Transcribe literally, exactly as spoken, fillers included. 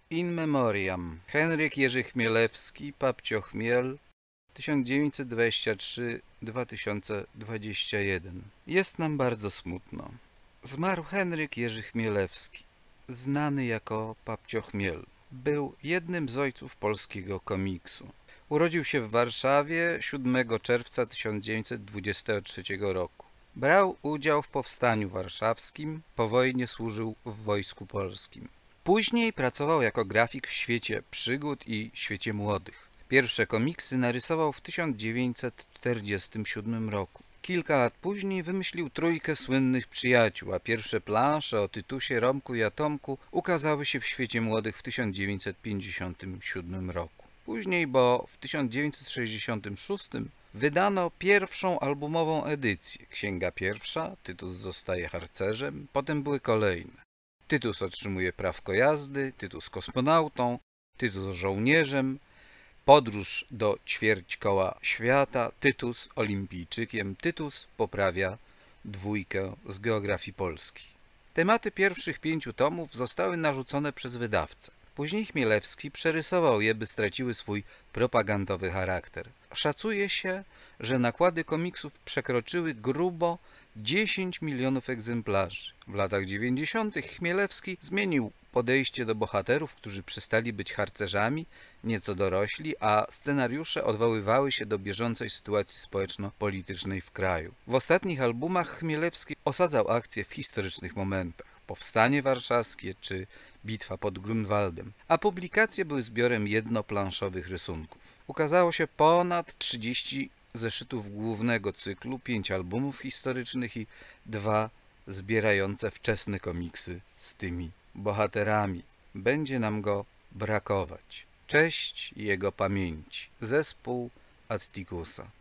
In Memoriam. Henryk Jerzy Chmielewski, Papcio Chmiel, tysiąc dziewięćset dwadzieścia trzy do dwa tysiące dwudziestego pierwszego. Jest nam bardzo smutno. Zmarł Henryk Jerzy Chmielewski, znany jako Papcio Chmiel. Był jednym z ojców polskiego komiksu. Urodził się w Warszawie siódmego czerwca tysiąc dziewięćset dwudziestego trzeciego roku. Brał udział w powstaniu warszawskim, po wojnie służył w Wojsku Polskim. Później pracował jako grafik w świecie przygód i świecie młodych. Pierwsze komiksy narysował w tysiąc dziewięćset czterdziestym siódmym roku. Kilka lat później wymyślił trójkę słynnych przyjaciół, a pierwsze plansze o Tytusie, Romku i Atomku ukazały się w świecie młodych w tysiąc dziewięćset pięćdziesiątym siódmym roku. Później, bo w tysiąc dziewięćset sześćdziesiątym szóstym wydano pierwszą albumową edycję. Księga pierwsza, Tytus zostaje harcerzem, potem były kolejne. Tytus otrzymuje prawko jazdy, Tytus kosmonautą, Tytus żołnierzem, podróż do ćwierćkoła świata, Tytus olimpijczykiem, Tytus poprawia dwójkę z geografii Polski. Tematy pierwszych pięciu tomów zostały narzucone przez wydawcę. Później Chmielewski przerysował je, by straciły swój propagandowy charakter. Szacuje się, że nakłady komiksów przekroczyły grubo dziesięć milionów egzemplarzy. W latach dziewięćdziesiątych Chmielewski zmienił podejście do bohaterów, którzy przestali być harcerzami, nieco dorośli, a scenariusze odwoływały się do bieżącej sytuacji społeczno-politycznej w kraju. W ostatnich albumach Chmielewski osadzał akcję w historycznych momentach. Powstanie Warszawskie czy Bitwa pod Grunwaldem, a publikacje były zbiorem jednoplanszowych rysunków. Ukazało się ponad trzydzieści zeszytów głównego cyklu, pięć albumów historycznych i dwa zbierające wczesne komiksy z tymi bohaterami. Będzie nam go brakować. Cześć jego pamięci. Zespół Attikusa.